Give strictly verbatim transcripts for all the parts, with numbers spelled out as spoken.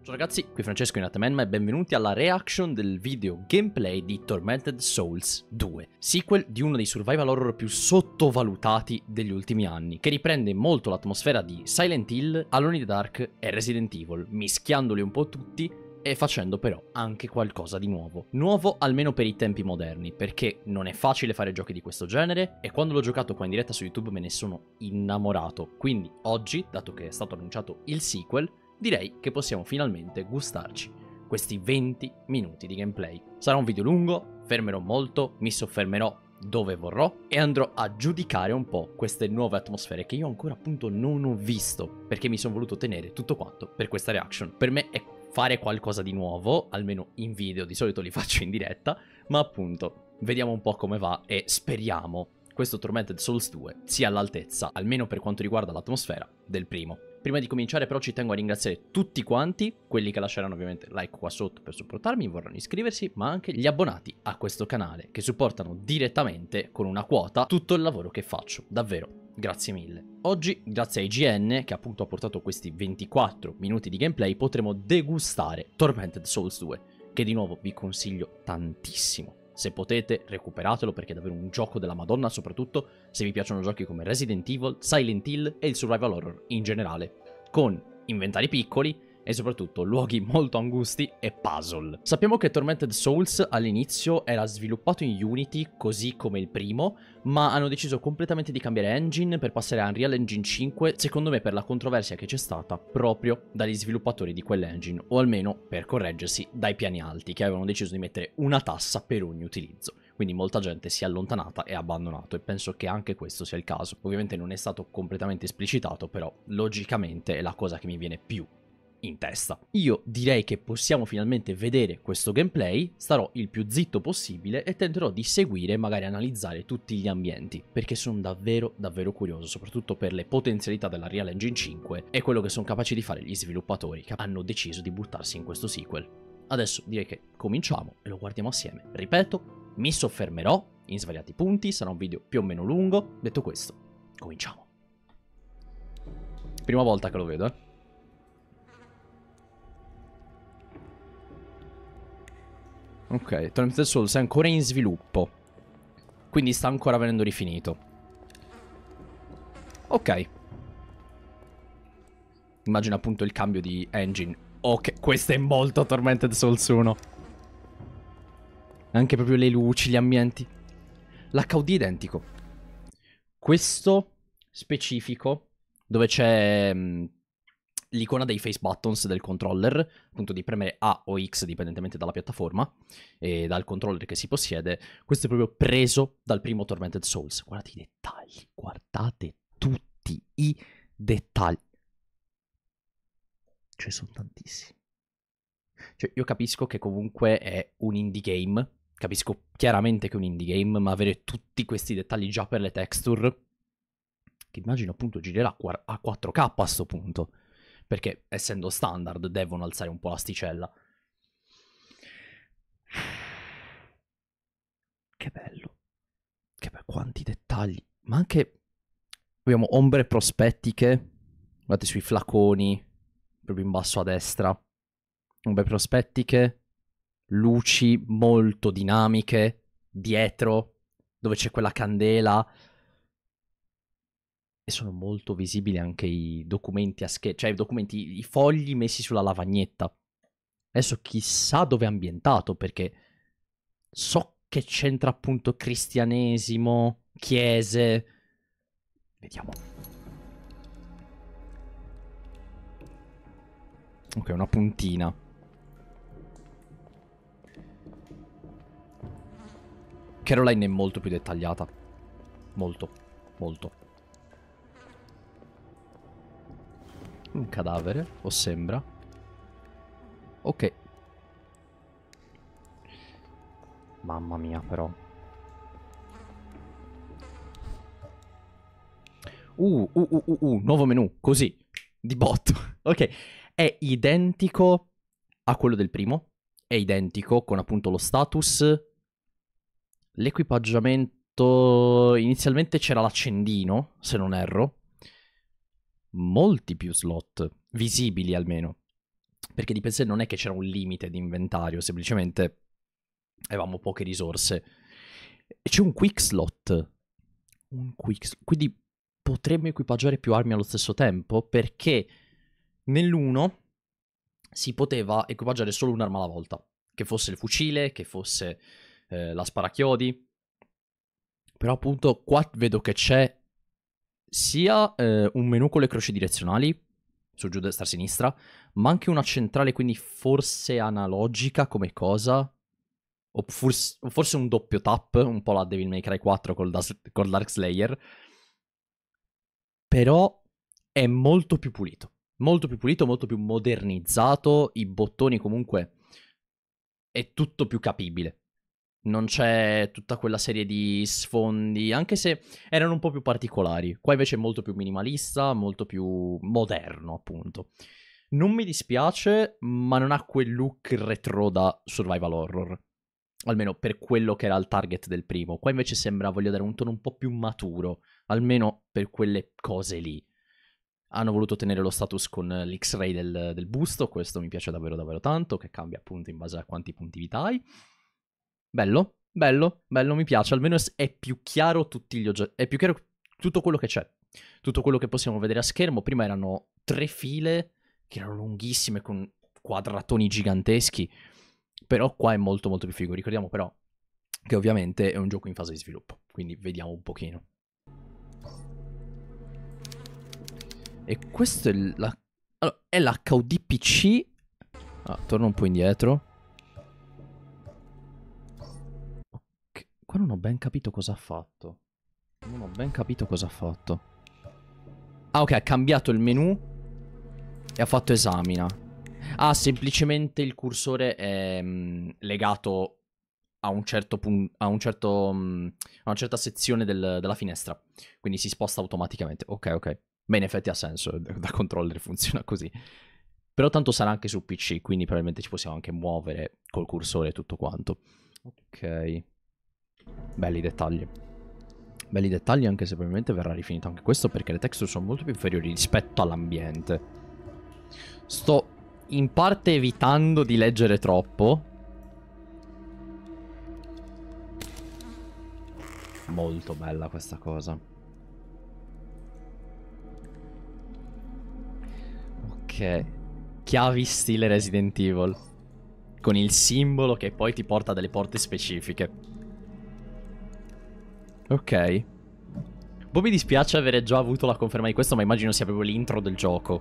Ciao ragazzi, qui Francesco in Atamanma e benvenuti alla reaction del video gameplay di Tormented Souls due, sequel di uno dei survival horror più sottovalutati degli ultimi anni, che riprende molto l'atmosfera di Silent Hill, Alone in the Dark e Resident Evil, mischiandoli un po' tutti e facendo però anche qualcosa di nuovo. Nuovo almeno per i tempi moderni, perché non è facile fare giochi di questo genere e quando l'ho giocato qua in diretta su YouTube me ne sono innamorato. Quindi oggi, dato che è stato annunciato il sequel, direi che possiamo finalmente gustarci questi venti minuti di gameplay. Sarà un video lungo, fermerò molto, mi soffermerò dove vorrò e andrò a giudicare un po' queste nuove atmosfere che io ancora appunto non ho visto, perché mi sono voluto tenere tutto quanto per questa reaction. Per me è fare qualcosa di nuovo, almeno in video, di solito li faccio in diretta, ma appunto vediamo un po' come va e speriamo questo Tormented Souls due sia all'altezza, almeno per quanto riguarda l'atmosfera, del primo. Prima di cominciare però ci tengo a ringraziare tutti quanti, quelli che lasceranno ovviamente like qua sotto per supportarmi, vorranno iscriversi, ma anche gli abbonati a questo canale, che supportano direttamente con una quota tutto il lavoro che faccio, davvero. Grazie mille. Oggi, grazie a I G N, che appunto ha portato questi ventiquattro minuti di gameplay, potremo degustare Tormented Souls due, che di nuovo vi consiglio tantissimo. Se potete, recuperatelo perché è davvero un gioco della Madonna, soprattutto se vi piacciono giochi come Resident Evil, Silent Hill e il survival horror in generale, con inventari piccoli e soprattutto luoghi molto angusti e puzzle. Sappiamo che Tormented Souls all'inizio era sviluppato in Unity, così come il primo, ma hanno deciso completamente di cambiare engine per passare a Unreal Engine cinque, secondo me per la controversia che c'è stata proprio dagli sviluppatori di quell'engine, o almeno per correggersi dai piani alti, che avevano deciso di mettere una tassa per ogni utilizzo. Quindi molta gente si è allontanata e ha abbandonato, e penso che anche questo sia il caso. Ovviamente non è stato completamente esplicitato, però logicamente è la cosa che mi viene più in testa. Io direi che possiamo finalmente vedere questo gameplay, starò il più zitto possibile e tenterò di seguire e magari analizzare tutti gli ambienti, perché sono davvero davvero curioso, soprattutto per le potenzialità della Unreal Engine cinque e quello che sono capaci di fare gli sviluppatori che hanno deciso di buttarsi in questo sequel. Adesso direi che cominciamo e lo guardiamo assieme. Ripeto, mi soffermerò in svariati punti, sarà un video più o meno lungo. Detto questo, cominciamo. Prima volta che lo vedo, eh. Ok, Tormented Souls è ancora in sviluppo, quindi sta ancora venendo rifinito. Ok. Immagino appunto il cambio di engine. Ok, questo è molto Tormented Souls uno. Anche proprio le luci, gli ambienti. L'H U D è identico. Questo specifico, dove c'è l'icona dei face buttons del controller, appunto di premere A o X dipendentemente dalla piattaforma e dal controller che si possiede, questo è proprio preso dal primo Tormented Souls. Guardate i dettagli, guardate tutti i dettagli. Ce ne sono tantissimi. Cioè, io capisco che comunque è un indie game, capisco chiaramente che è un indie game, ma avere tutti questi dettagli già per le texture, che immagino appunto girerà a quattro K a sto punto, perché essendo standard devono alzare un po' l'asticella. Che bello. Che bello, quanti dettagli. Ma anche abbiamo ombre prospettiche. Guardate sui flaconi, proprio in basso a destra. Ombre prospettiche, luci molto dinamiche dietro, dove c'è quella candela. E sono molto visibili anche i documenti a schermo, cioè i documenti, i fogli messi sulla lavagnetta. Adesso chissà dove è ambientato, perché so che c'entra appunto cristianesimo, chiese. Vediamo. Ok, una puntina. Caroline è molto più dettagliata. Molto, molto. Un cadavere, o sembra. Ok. Mamma mia, però. Uh, uh, uh, uh, uh, nuovo menu, così, di botto. Ok, è identico a quello del primo. È identico con appunto lo status. L'equipaggiamento... Inizialmente c'era l'accendino, se non erro. Molti più slot, visibili almeno. Perché di per sé non è che c'era un limite di inventario, semplicemente avevamo poche risorse. E c'è un quick slot. Un quick slot. Quindi potremmo equipaggiare più armi allo stesso tempo, perché nell'uno si poteva equipaggiare solo un'arma alla volta. Che fosse il fucile, che fosse eh, la sparachiodi. Però appunto qua vedo che c'è sia eh, un menu con le croci direzionali, su, giù, destra, sinistra, ma anche una centrale, quindi forse analogica come cosa. O forse, forse un doppio tap, un po' la Devil May Cry quattro col, das, col Dark Slayer. Però è molto più pulito. Molto più pulito, molto più modernizzato. I bottoni comunque è tutto più capibile. Non c'è tutta quella serie di sfondi, anche se erano un po' più particolari. Qua invece è molto più minimalista, molto più moderno, appunto. Non mi dispiace, ma non ha quel look retro da survival horror. Almeno per quello che era il target del primo. Qua invece sembra voglio dare un tono un po' più maturo, almeno per quelle cose lì. Hanno voluto tenere lo status con l'X-ray del, del busto, questo mi piace davvero davvero tanto, che cambia appunto in base a quanti punti vita hai. Bello, bello, bello, mi piace. Almeno è più chiaro tutti gli oggetti. È più chiaro tutto quello che c'è. Tutto quello che possiamo vedere a schermo. Prima erano tre file che erano lunghissime con quadratoni giganteschi. Però qua è molto molto più figo. Ricordiamo però che ovviamente è un gioco in fase di sviluppo. Quindi vediamo un pochino. E questo è la... Allora, è l'H U D P C. Ah, torno un po' indietro. Qua non ho ben capito cosa ha fatto. Non ho ben capito cosa ha fatto. Ah, ok, ha cambiato il menu e ha fatto esamina. Ah, semplicemente il cursore è mh, legato a un certo punto, a un certo mh, a una certa sezione del, della finestra. Quindi si sposta automaticamente. Ok, ok. Beh, in effetti ha senso, da controller funziona così. Però tanto sarà anche su P C, quindi probabilmente ci possiamo anche muovere col cursore e tutto quanto. Ok. Belli dettagli. Belli dettagli, anche se probabilmente verrà rifinito anche questo, perché le texture sono molto più inferiori rispetto all'ambiente. Sto in parte evitando di leggere troppo. Molto bella questa cosa. Ok. Chiavi stile Resident Evil, con il simbolo che poi ti porta a delle porte specifiche. Ok. Poi mi dispiace avere già avuto la conferma di questo, ma immagino sia proprio l'intro del gioco.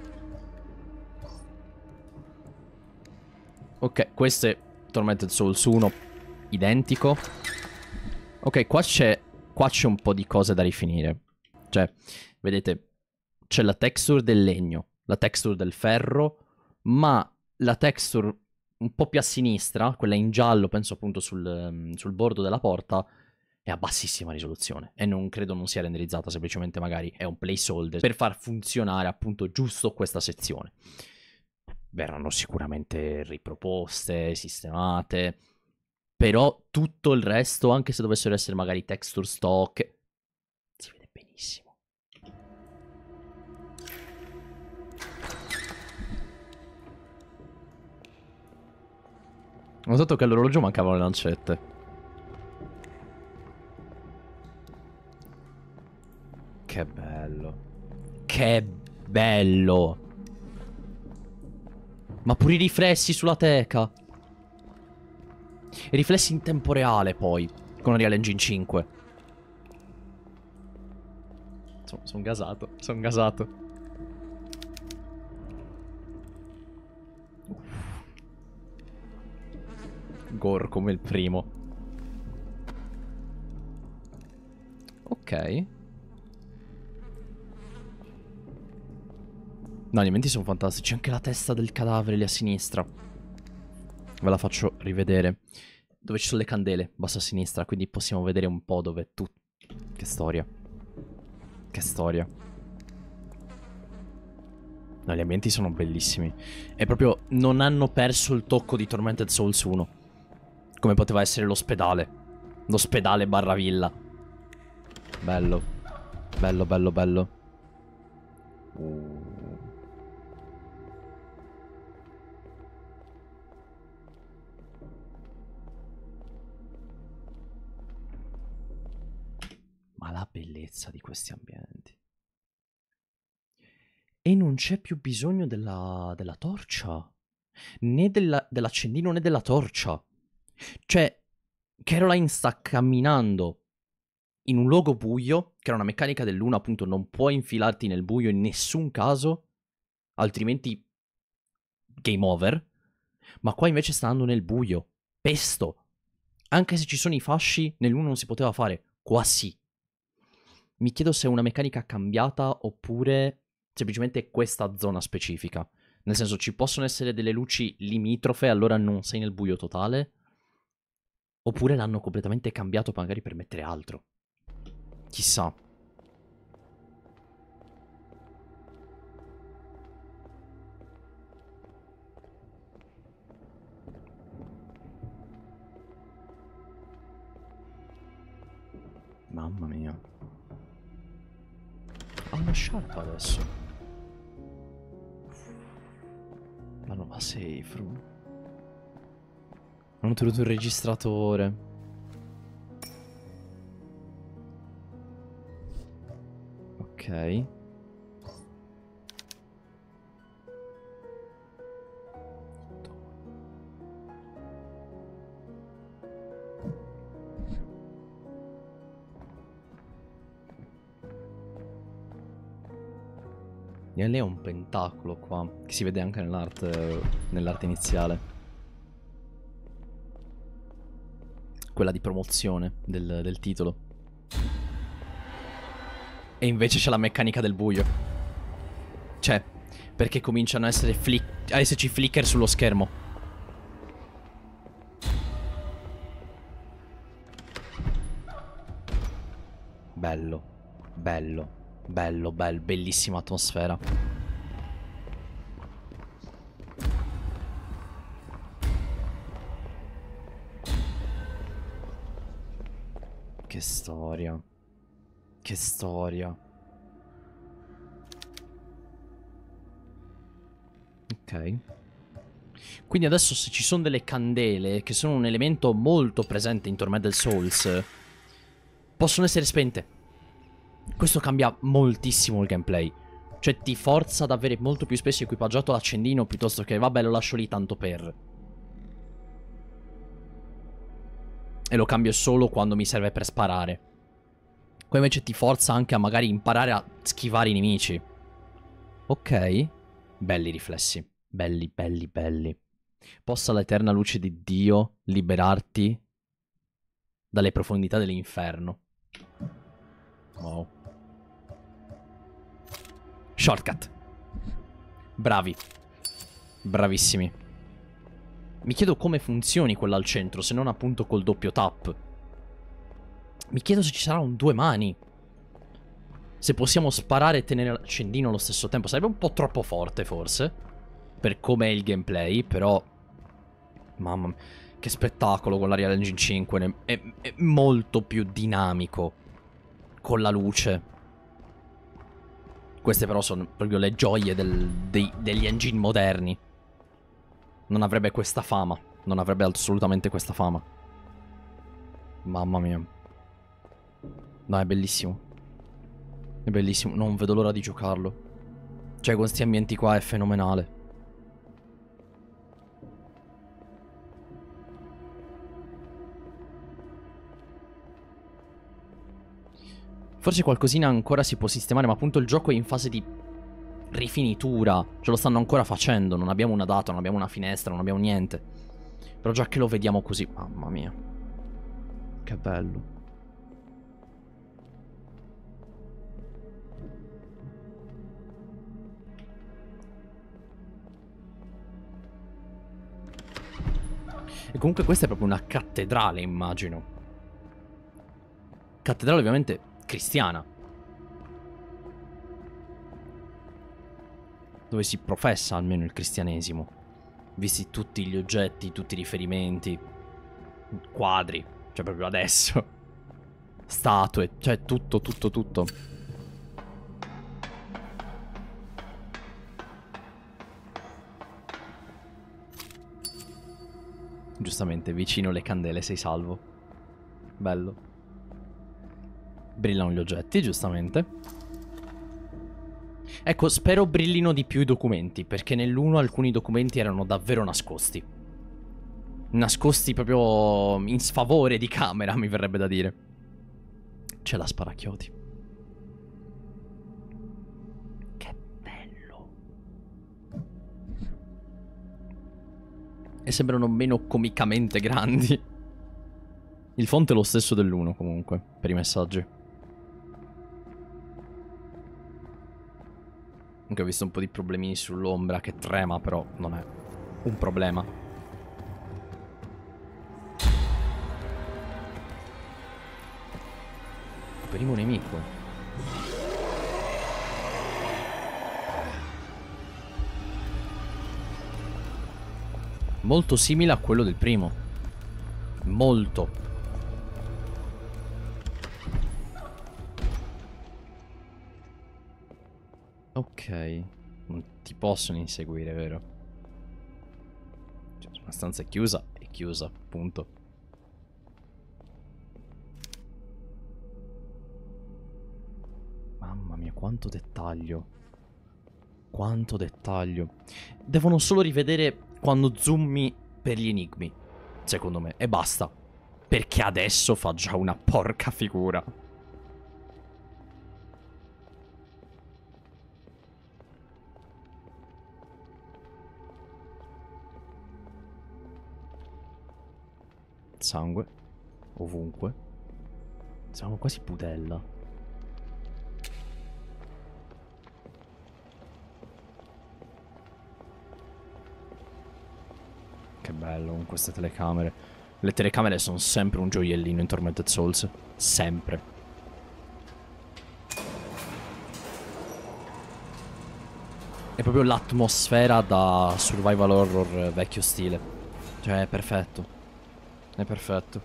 Ok, questo è Tormented Souls uno, identico. Ok, qua c'è qua c'è un po' di cose da rifinire. Cioè, vedete, c'è la texture del legno, la texture del ferro, ma la texture un po' più a sinistra, quella in giallo, penso appunto sul, sul bordo della porta, è a bassissima risoluzione e non credo non sia renderizzata, semplicemente magari è un placeholder per far funzionare appunto giusto questa sezione. Verranno sicuramente riproposte, sistemate, però tutto il resto, anche se dovessero essere magari texture stock, si vede benissimo. Ho notato che all'orologio mancavano le lancette. Che bello. Che bello. Ma pure i riflessi sulla teca. I riflessi in tempo reale poi, con Unreal Engine cinque. Sono son gasato, sono gasato. Gore come il primo. Ok. No, gli elementi sono fantastici. Anche la testa del cadavere lì a sinistra. Ve la faccio rivedere. Dove ci sono le candele, basso a sinistra. Quindi possiamo vedere un po' dove tu... Che storia. Che storia. No, gli ambienti sono bellissimi. E proprio non hanno perso il tocco di Tormented Souls uno. Come poteva essere l'ospedale. L'ospedale barra villa. Bello. Bello, bello, bello. Uh. bellezza di questi ambienti. E non c'è più bisogno della, della torcia. Né della, dell'accendino né della torcia. Cioè, Caroline sta camminando in un luogo buio, che era una meccanica dell'uno, appunto, non puoi infilarti nel buio in nessun caso, altrimenti game over. Ma qua invece sta andando nel buio. Pesto. Anche se ci sono i fasci, nell'uno non si poteva fare. Qua sì. Mi chiedo se è una meccanica cambiata oppure semplicemente questa zona specifica. Nel senso, ci possono essere delle luci limitrofe, allora non sei nel buio totale? Oppure l'hanno completamente cambiato magari per mettere altro. Chissà. Mamma mia. Ha una sciarpa adesso. La nuova safe room. Hanno tenuto il registratore. Ok. E lei è un pentacolo qua, che si vede anche nell'arte nell'arte iniziale. Quella di promozione del, del titolo. E invece c'è la meccanica del buio. Cioè, perché cominciano a essere flick a esserci flicker sullo schermo. Bello, bello. Bello, bello, bellissima atmosfera. Che storia. Che storia. Ok. Quindi adesso se ci sono delle candele, che sono un elemento molto presente in Tormented Souls, possono essere spente. Questo cambia moltissimo il gameplay. Cioè ti forza ad avere molto più spesso equipaggiato l'accendino piuttosto che vabbè lo lascio lì tanto per. E lo cambio solo quando mi serve per sparare. Qua invece ti forza anche a magari imparare a schivare i nemici. Ok. Belli riflessi. Belli, belli, belli. Possa l'eterna luce di Dio liberarti dalle profondità dell'inferno. Wow. Shortcut. Bravi. Bravissimi. Mi chiedo come funzioni quella al centro, se non appunto col doppio tap. Mi chiedo se ci sarà un due mani. Se possiamo sparare e tenere l'accendino allo stesso tempo. Sarebbe un po' troppo forte forse, per com'è il gameplay, però... Mamma mia, che spettacolo con l'Unreal Engine cinque. È, è molto più dinamico con la luce. Queste però sono proprio le gioie del, dei, degli engine moderni. Non avrebbe questa fama. Non avrebbe assolutamente questa fama. Mamma mia. No, è bellissimo. È bellissimo. Non vedo l'ora di giocarlo. Cioè, con questi ambienti qua è fenomenale. Forse qualcosina ancora si può sistemare, ma appunto il gioco è in fase di rifinitura. Ce lo stanno ancora facendo. Non abbiamo una data, non abbiamo una finestra, non abbiamo niente. Però già che lo vediamo così... Mamma mia. Che bello. E comunque questa è proprio una cattedrale, immagino. Cattedrale ovviamente cristiana. Dove si professa almeno il cristianesimo. Visti tutti gli oggetti, tutti i riferimenti. Quadri. Cioè proprio adesso. Statue. Cioè tutto, tutto, tutto. Giustamente, vicino le candele sei salvo. Bello. brillano gli oggetti, giustamente. Ecco, spero brillino di più i documenti, perché nell'uno alcuni documenti erano davvero nascosti. Nascosti proprio in sfavore di camera, mi verrebbe da dire. C'è la sparachiodi. Che bello. E sembrano meno comicamente grandi. Il font è lo stesso dell'uno comunque, per i messaggi. Anche ho visto un po' di problemini sull'ombra che trema, però non è un problema. Primo nemico. Molto simile a quello del primo. Molto. Ok. Non ti possono inseguire, vero? Cioè, una stanza è chiusa, è chiusa, punto. Mamma mia, quanto dettaglio. Quanto dettaglio. Devono solo rivedere quando zoomi per gli enigmi, secondo me, e basta. Perché adesso fa già una porca figura. Sangue ovunque. Siamo quasi pudella. Che bello con queste telecamere. Le telecamere sono sempre un gioiellino in Tormented Souls. Sempre. È proprio l'atmosfera da survival horror vecchio stile. Cioè è perfetto. È perfetto.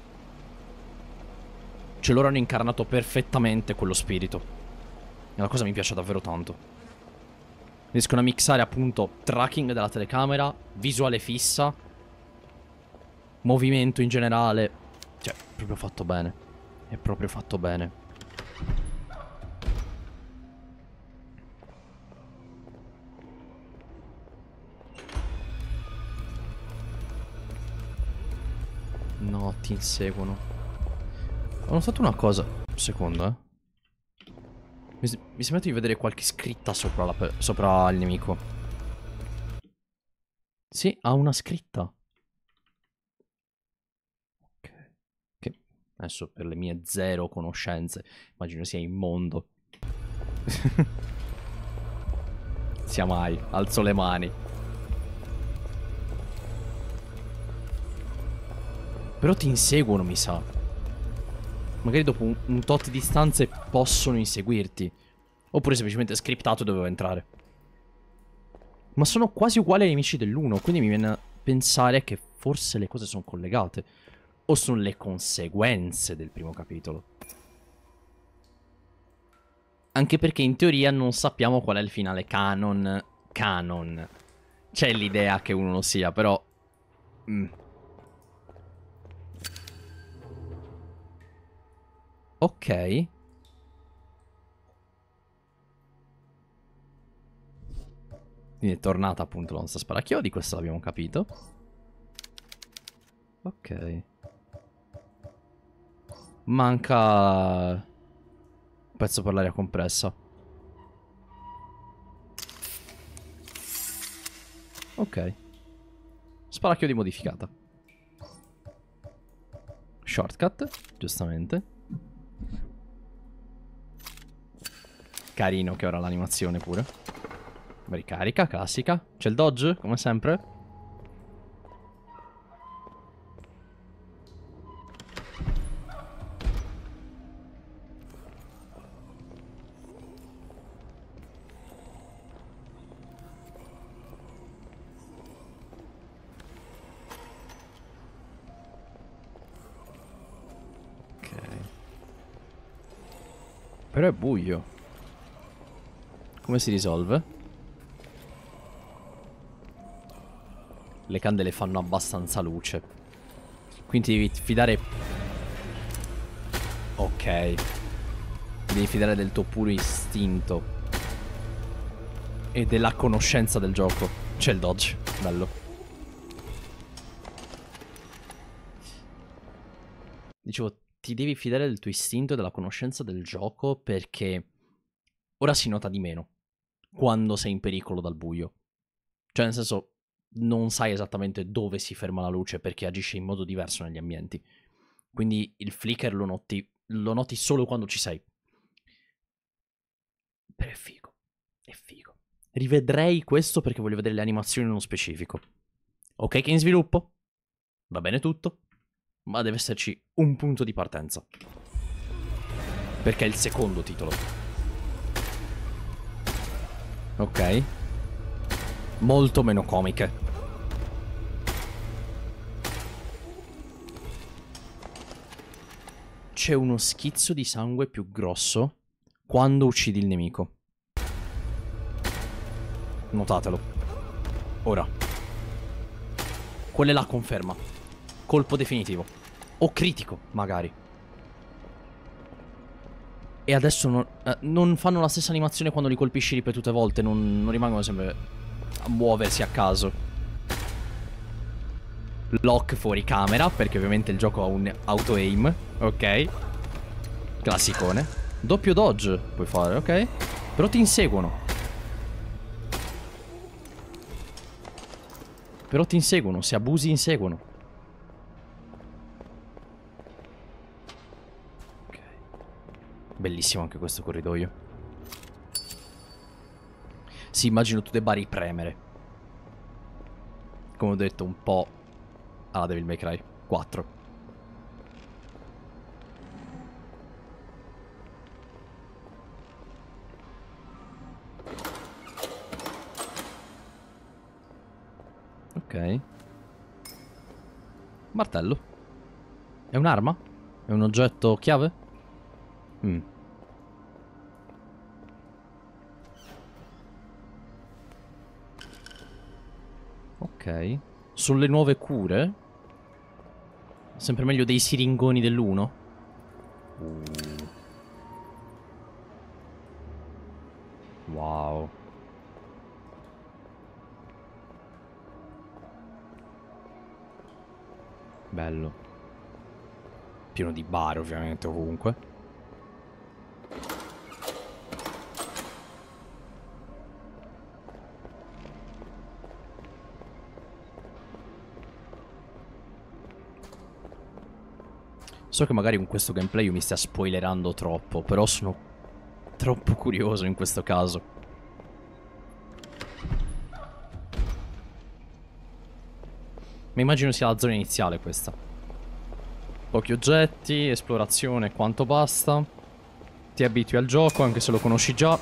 Cioè loro hanno incarnato perfettamente quello spirito. E la cosa mi piace davvero tanto. Riescono a mixare appunto tracking della telecamera, visuale fissa, movimento in generale. Cioè, è proprio fatto bene. È proprio fatto bene. No, ti inseguono. Ho notato una cosa. Un secondo, eh. Mi, mi sembra di vedere qualche scritta sopra, la, sopra il nemico. Sì, ha una scritta. Ok. Che adesso per le mie zero conoscenze immagino sia immondo. Sia mai. Alzo le mani. Però ti inseguono, mi sa. Magari dopo un, un tot di distanze possono inseguirti. Oppure semplicemente scriptato dovevo entrare. Ma sono quasi uguali ai nemici dell'uno. Quindi mi viene a pensare che forse le cose sono collegate. O sono le conseguenze del primo capitolo. Anche perché in teoria non sappiamo qual è il finale canon. Canon. C'è l'idea che uno lo sia, però... Mm. Ok. Quindi è tornata appunto la nostra sparachiodi, questo l'abbiamo capito. Ok. Manca un pezzo per l'aria compressa. Ok. Sparachiodi modificata. Shortcut, giustamente. Carino che ora l'animazione pure. Ricarica, classica. C'è il dodge, come sempre. Ok. Però è buio. Come si risolve? Le candele fanno abbastanza luce. Quindi devi fidare. Ok. Devi fidare del tuo puro istinto e della conoscenza del gioco. C'è il dodge, bello. Dicevo, ti devi fidare del tuo istinto e della conoscenza del gioco perché ora si nota di meno quando sei in pericolo dal buio. Cioè, nel senso, non sai esattamente dove si ferma la luce perché agisce in modo diverso negli ambienti. Quindi il flicker lo noti, lo noti solo quando ci sei. Però è figo, è figo. Rivedrei questo perché voglio vedere le animazioni nello specifico. Ok che è in sviluppo, va bene tutto, ma deve esserci un punto di partenza. Perché è il secondo titolo. Ok. Molto meno comiche. C'è uno schizzo di sangue più grosso quando uccidi il nemico. Notatelo. Ora. Quella è la conferma. Colpo definitivo. O critico, magari. E adesso non, eh, non fanno la stessa animazione quando li colpisci ripetute volte. Non, non rimangono sempre a muoversi a caso. Lock fuori camera, perché ovviamente il gioco ha un auto-aim. Ok. Classicone. Doppio dodge puoi fare, ok. Però ti inseguono. Però ti inseguono, se abusi inseguono. Ok. Bellissimo anche questo corridoio. Sì, immagino tu debba ripremere. Come ho detto, un po' alla Devil May Cry quattro. Ok. Martello. È un'arma? È un oggetto chiave? Mm. Ok. Sulle nuove cure? Sempre meglio dei siringoni dell'uno. Uh. Wow. Bello. Pieno di bar ovviamente ovunque. So che magari con questo gameplay io mi stia spoilerando troppo, però sono troppo curioso in questo caso. Mi immagino sia la zona iniziale questa. Pochi oggetti, esplorazione quanto basta. Ti abitui al gioco anche se lo conosci già.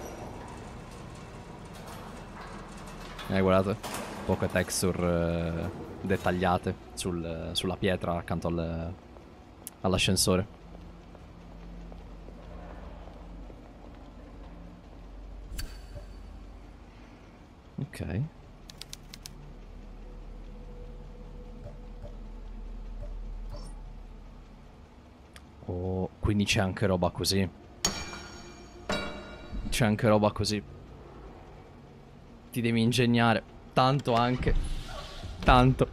Eh, guardate, poche texture eh, dettagliate sul, sulla pietra accanto al, all'ascensore. Ok. Oh, quindi c'è anche roba così. C'è anche roba così. Ti devi ingegnare. Tanto anche. Tanto.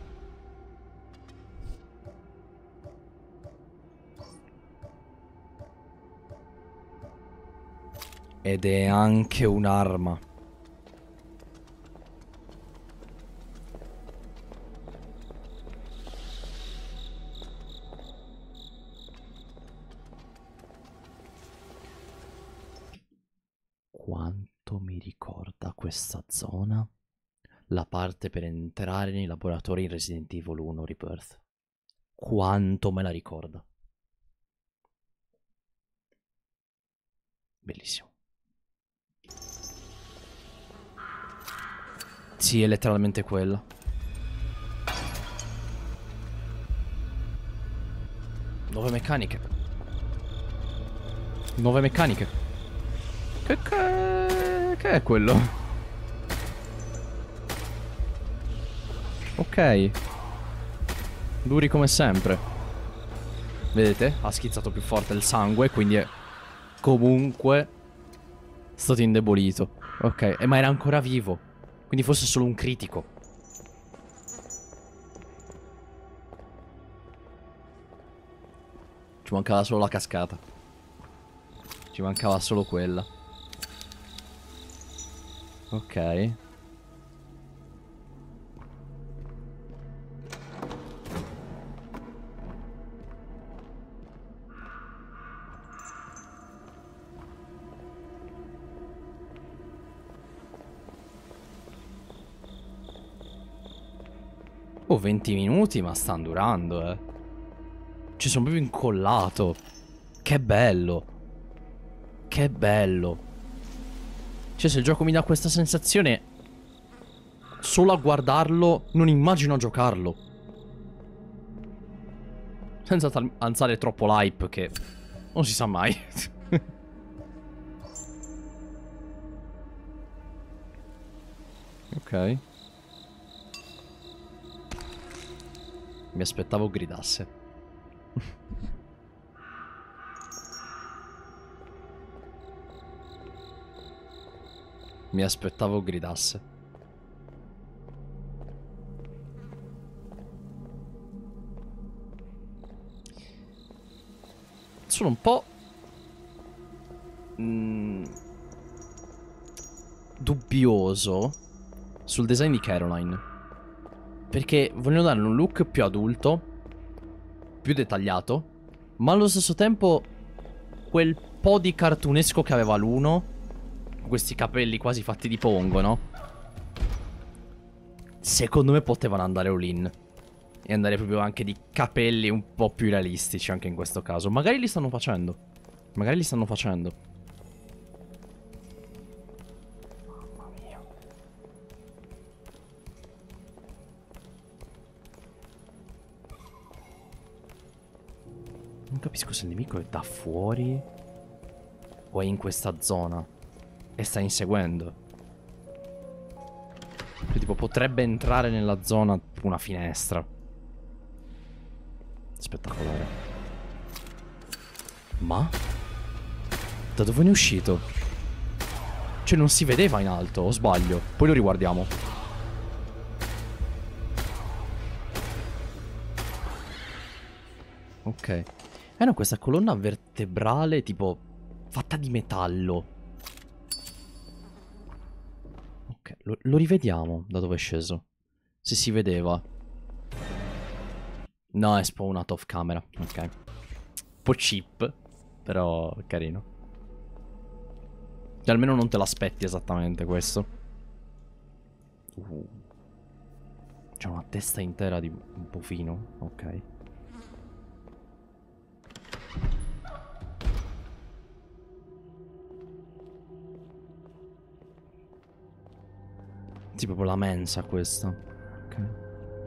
Ed è anche un'arma. Quanto mi ricorda questa zona? La parte per entrare nei laboratori in Resident Evil uno Rebirth. Quanto me la ricorda. Bellissimo. Sì, è letteralmente quella. Nuove meccaniche. Nuove meccaniche. Che che... che è quello? Ok. Duri come sempre. Vedete? Ha schizzato più forte il sangue, quindi è comunque è stato indebolito. Ok, eh, ma era ancora vivo. Quindi forse è solo un critico. Ci mancava solo la cascata. Ci mancava solo quella. Ok. Oh, venti minuti, ma stanno durando, eh. Ci sono proprio incollato. Che bello. Che bello. Cioè, se il gioco mi dà questa sensazione, solo a guardarlo, non immagino a giocarlo. Senza alzare troppo l'hype, che non si sa mai. Ok. Mi aspettavo gridasse. Mi aspettavo gridasse. Sono un po' mm, dubbioso sul design di Caroline. Perché vogliono darle un look più adulto, più dettagliato, ma allo stesso tempo quel po' di cartunesco che aveva l'uno, questi capelli quasi fatti di pongo, no? Secondo me potevano andare all-in e andare proprio anche di capelli un po' più realistici anche in questo caso. Magari li stanno facendo. Magari li stanno facendo. Mamma mia. Non capisco se il nemico è da fuori o è in questa zona e sta inseguendo. Cioè, tipo, potrebbe entrare nella zona una finestra. Spettacolare. Ma? Da dove ne è uscito? Cioè, non si vedeva in alto, o sbaglio? Poi lo riguardiamo. Ok. Eh no, questa colonna vertebrale, tipo, fatta di metallo. Ok, lo, lo rivediamo da dove è sceso. Se si vedeva. No, è spawnato off camera. Ok. Un po' cheap, però carino. Cioè, almeno non te l'aspetti esattamente questo. Uh. C'è una testa intera di un bovino. Ok. Sì, proprio la mensa questa. Ok.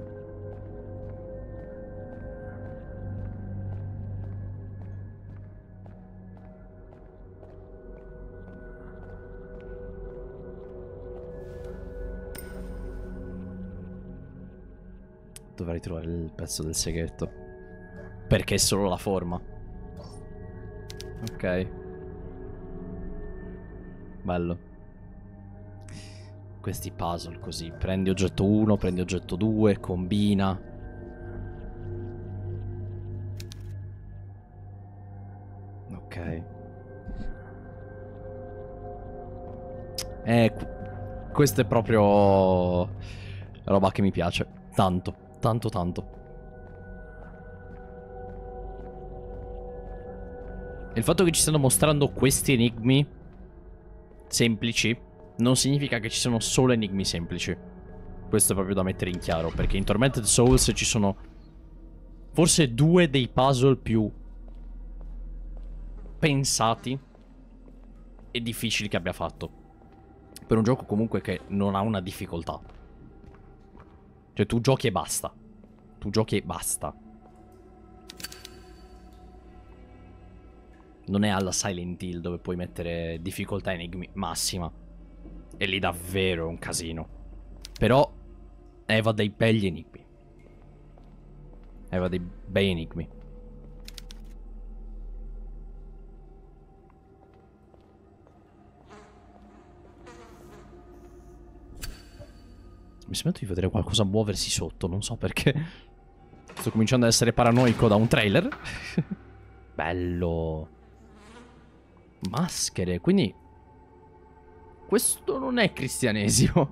Dovrei trovare il pezzo del segreto. Perché è solo la forma. Ok. Bello. Questi puzzle così. Prendi oggetto uno, prendi oggetto due, combina. Ok. Eh, questo è proprio roba che mi piace. Tanto. Tanto tanto. E il fatto che ci stiano mostrando questi enigmi semplici non significa che ci sono solo enigmi semplici. Questo è proprio da mettere in chiaro, perché in Tormented Souls ci sono forse due dei puzzle più pensati e difficili che abbia fatto. Per un gioco comunque che non ha una difficoltà. Cioè tu giochi e basta. Tu giochi e basta. Non è alla Silent Hill dove puoi mettere difficoltà enigmi massima. E lì davvero è un casino. Però Eva dei begli enigmi. Eva dei bei enigmi. Mi smetto di vedere qualcosa muoversi sotto, non so perché. Sto cominciando ad essere paranoico da un trailer. Bello. Maschere, quindi... Questo non è cristianesimo.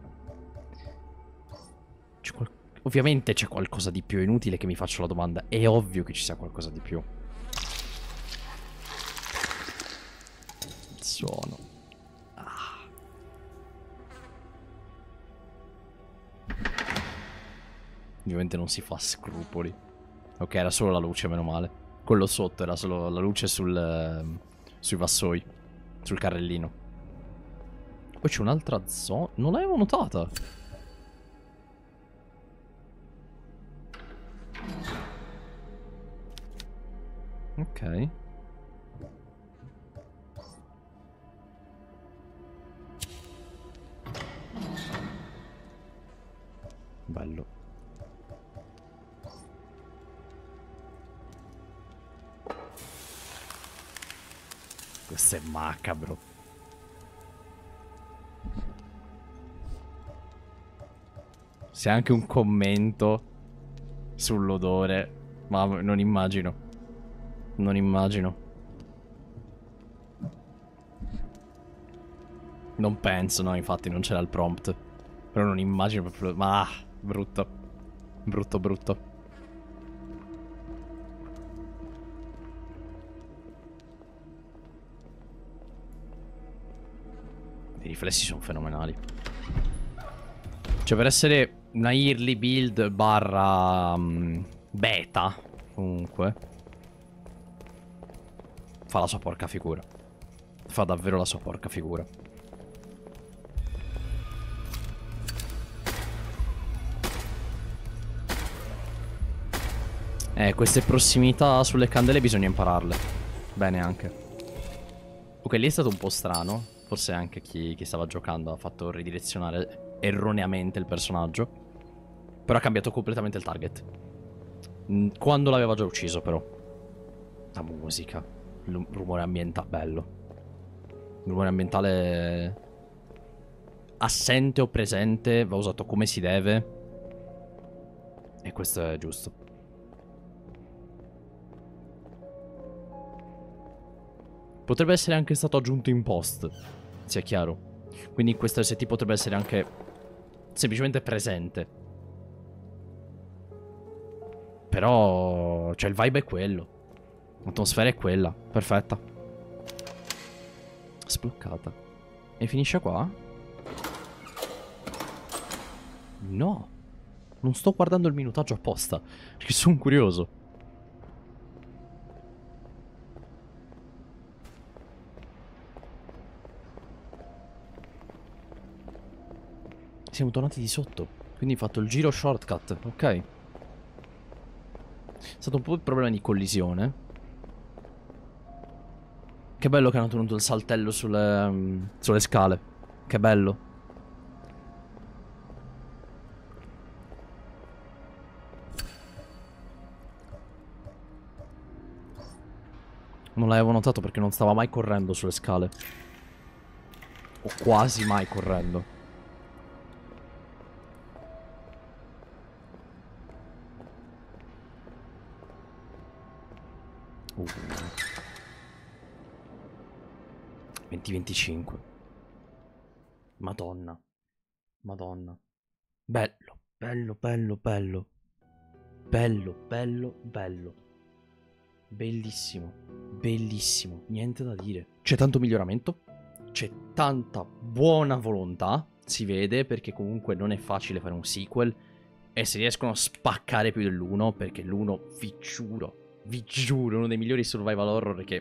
C'è qual... Ovviamente c'è qualcosa di più, è inutile che mi faccio la domanda. È ovvio che ci sia qualcosa di più. Il suono. Ah. Ovviamente non si fa scrupoli. Ok, era solo la luce, meno male. Quello sotto era solo la luce sul, sui vassoi. Sul carrellino. Poi c'è un'altra zona. Non l'avevo notata. Ok. Bello. Questo è macabro. C'è anche un commento sull'odore. Ma non immagino. Non immagino. Non penso, no, infatti non c'era il prompt. Però non immagino proprio... Ma... Ah, brutto. Brutto, brutto. I riflessi sono fenomenali. Cioè, per essere una early build barra um, beta, comunque, fa la sua porca figura. Fa davvero la sua porca figura. Eh, queste prossimità sulle candele bisogna impararle. Bene anche. Ok, lì è stato un po' strano. Forse anche chi, chi stava giocando ha fatto ridirezionare erroneamente il personaggio. Però ha cambiato completamente il target. Quando l'aveva già ucciso, però. La musica. Il rumore ambientale. Bello. Il rumore ambientale... assente o presente. Va usato come si deve. E questo è giusto. Potrebbe essere anche stato aggiunto in post, sia chiaro. Quindi questo S T potrebbe essere anche semplicemente presente. Però... cioè il vibe è quello. L'atmosfera è quella. Perfetta. Sbloccata. E finisce qua? No. Non sto guardando il minutaggio apposta. Perché sono curioso. Siamo tornati di sotto. Quindi ho fatto il giro shortcut. Ok. È stato un po' il problema di collisione. Che bello che hanno tenuto il saltello sulle, um, sulle scale. Che bello. Non l'avevo notato perché non stava mai correndo sulle scale. O quasi mai correndo. Uh. venti venticinque. Madonna. Madonna. Bello, bello, bello, bello. Bello, bello, bello. Bellissimo. Bellissimo. Niente da dire. C'è tanto miglioramento. C'è tanta buona volontà. Si vede perché comunque non è facile fare un sequel. E se riescono a spaccare più dell'uno, perché l'uno, vi giuro, vi giuro, è uno dei migliori survival horror che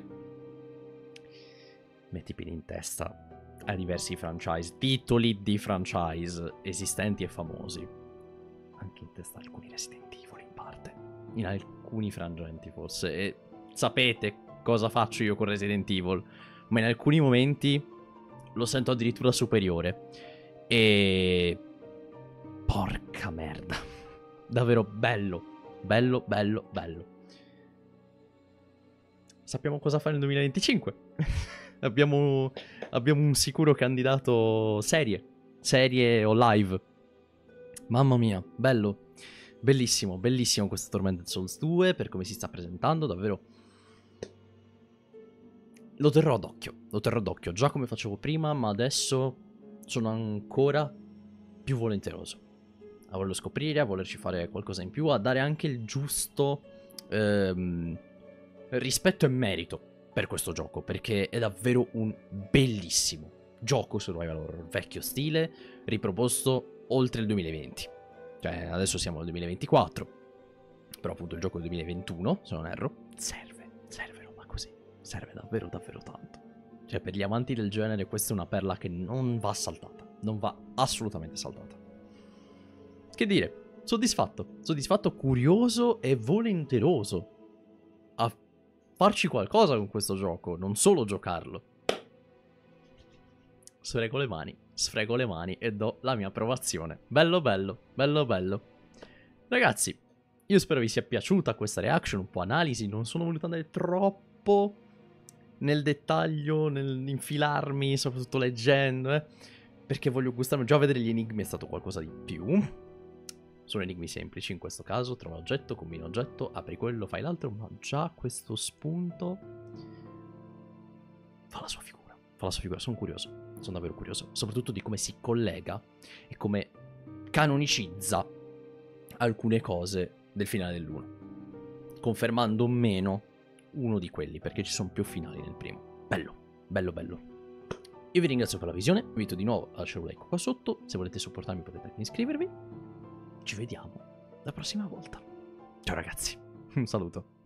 metti piedi in testa a diversi franchise, titoli di franchise esistenti e famosi. Anche in testa alcuni Resident Evil in parte, in alcuni frangenti forse. E sapete cosa faccio io con Resident Evil, ma in alcuni momenti lo sento addirittura superiore. E... porca merda. Davvero bello. Bello, bello, bello. Sappiamo cosa fare nel duemilaventicinque. abbiamo, abbiamo un sicuro candidato serie. Serie o live. Mamma mia, bello. Bellissimo, bellissimo questo Tormented Souls due, per come si sta presentando, davvero. Lo terrò d'occhio, lo terrò d'occhio, già come facevo prima, ma adesso sono ancora più volenteroso a volerlo scoprire, a volerci fare qualcosa in più, a dare anche il giusto ehm, rispetto e merito per questo gioco, perché è davvero un bellissimo gioco survival horror, vecchio stile, riproposto oltre il duemilaventi. Cioè, adesso siamo nel duemilaventiquattro, però appunto il gioco è del duemilaventuno, se non erro. Serve, serve roba così, serve davvero davvero tanto. Cioè, per gli amanti del genere questa è una perla che non va saltata, non va assolutamente saltata. Che dire, soddisfatto, soddisfatto, curioso e volenteroso a farci qualcosa con questo gioco, non solo giocarlo. Sfrego le mani, sfrego le mani e do la mia approvazione. Bello bello, bello bello. Ragazzi, io spero vi sia piaciuta questa reaction, un po' analisi, non sono voluto andare troppo nel dettaglio, nell'infilarmi, soprattutto leggendo, eh, perché voglio gustarmi, già vedere gli enigmi è stato qualcosa di più. Sono enigmi semplici in questo caso, trova oggetto, combina oggetto, apri quello, fai l'altro, ma già questo spunto fa la sua figura, fa la sua figura, sono curioso, sono davvero curioso, soprattutto di come si collega e come canonicizza alcune cose del finale dell'uno, confermando meno uno di quelli, perché ci sono più finali nel primo. Bello, bello, bello. Io vi ringrazio per la visione, vi invito di nuovo a lasciare un like qua sotto, se volete supportarmi potete anche iscrivervi. Ci vediamo la prossima volta. Ciao ragazzi, un saluto.